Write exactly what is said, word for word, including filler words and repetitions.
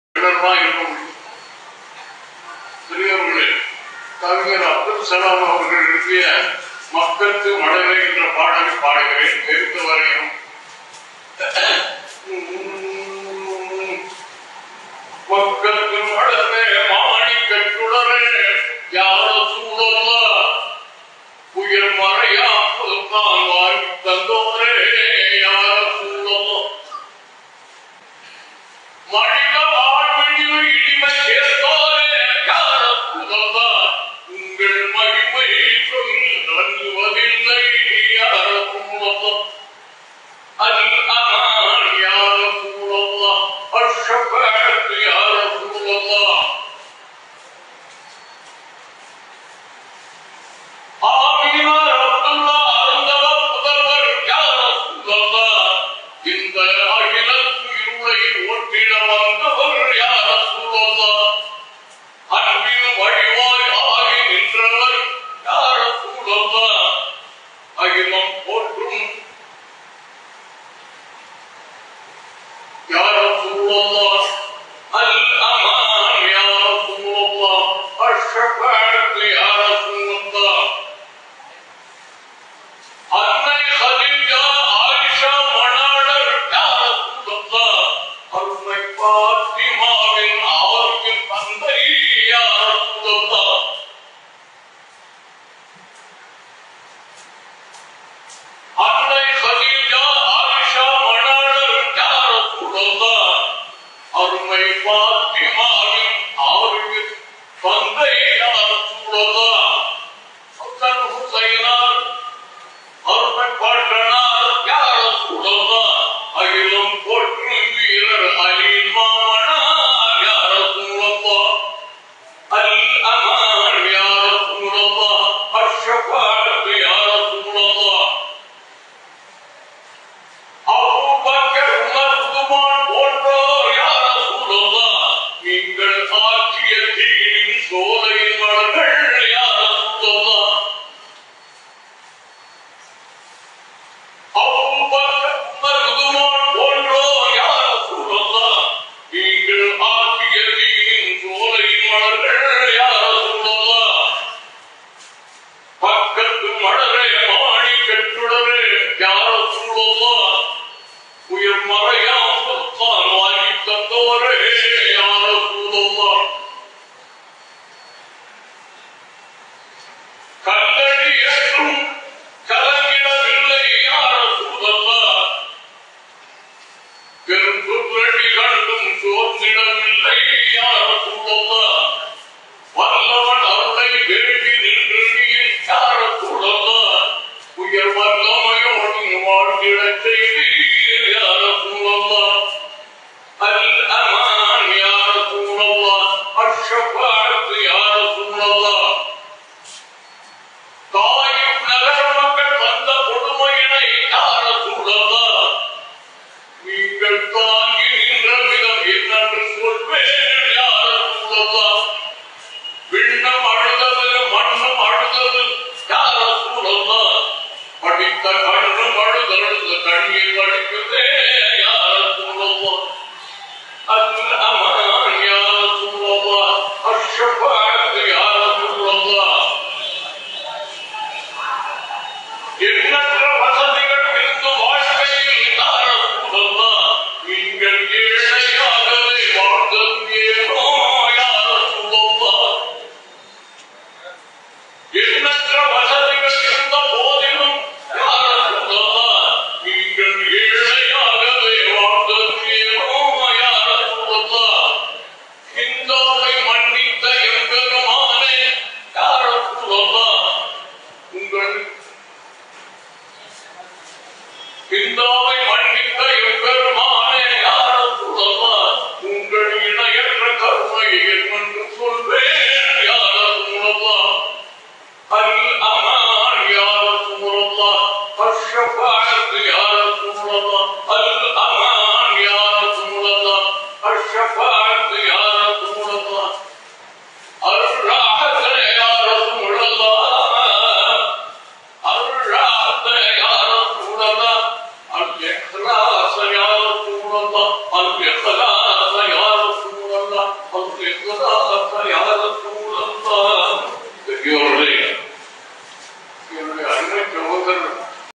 பெரியவர்களே, கவிஞர் அப்துல் சலாம் அவர்கள் எழுதிய மக்களுக்கு மழலை என்ற பாடலை பாடுகிறேன். தெரிந்த வரையும் மக்களுக்கு மழலை மாணிக்கச் சுடரே யார சூழல்லா உயிர் மறையாமல் தான் வாங்கி தந்தோரே யார சூழல்லா மனித வாழ்வினில் இனிமை சேர்த்தோரே யார சூழல்லா உங்கள் மகிமை சொல்லுவதில்லை யார சூழல்லா அல் அமான் யார சூழல்லா அஷ்ஷஃபாஅத் யார சூழல்லா ஆமீனா ரப்பல்லா அருந்தவ புதல்வர் யார சூழல்லா இந்த அகிலத்து இருளை ஓட்டிட வந்தவர் யார சூழல்லா அன்பின் வழிவாய் ஆகி நின்றவர் யார சூழல்லா அகிலம் போற்றும் யார சூழல்லா அல் அமான் யார சூழல்லா அஷ்ஷஃபாஅத் யார சூழல்லா அன்னை ஹதீஜா ஆயிஷா மணாளர் யார சூழல்லா அருமை பாத்திமாவின் ஆவின் தந்தை யார சூழல்லா அன்னை ஹதீஜா ஆயிஷா மணாளர் யார சூழல்லா அருமை பாத்திமாவின் ஆவின் தந்தை யார சூழல்லா ஹசன் ஹுசைனார் அருமை பாட்டனார் யார சூழல்லா அகிலம் போற்றும் வீரர் அலின் மாமனார் யார சூழல்லா அல் அமான் யார சூழல்லா அஷ்ஷஃபாஅத் யார சூழல்லா அபூபக்கர் உமர் உஸ்மான் போன்றோர் யார சூழல்லா நீங்கள் ஆட்சிய தீனின் சோலை மலர்கள் யார சூழல்லா அபூபக்கர் உமர் உஸ்மான் போன்றோர் யார சூழல்லா நீங்கள் ஆட்சிய தீனின் சோலை மலர்கள் யார சூழல்லா பக்கத்து மலரே மாணிக்கச் சுடரே யார சூழல்லா உயிர் மறையாமல் தான் வாங்கி தந்தோரே யார சூழல்லா கல்லடி ஏற்றும் கலங்கிடவில்லை யார சூழல்லா பெரும்புரடி கண்டும் சோர்ந்திடவில்லை யார சூழல்லா வல்லவன் அருளை வேண்டி நின்று நீ யார சூழல்லா உயர் வல்லமையோடு வாழ்ந்திடச் செய்தீர் யார சூழல்லா அல் அமான் யார சூழல்லா அஷ்ஷஃபாஅத் யார சூழல்லா தாயிப் நகர يا رسول الله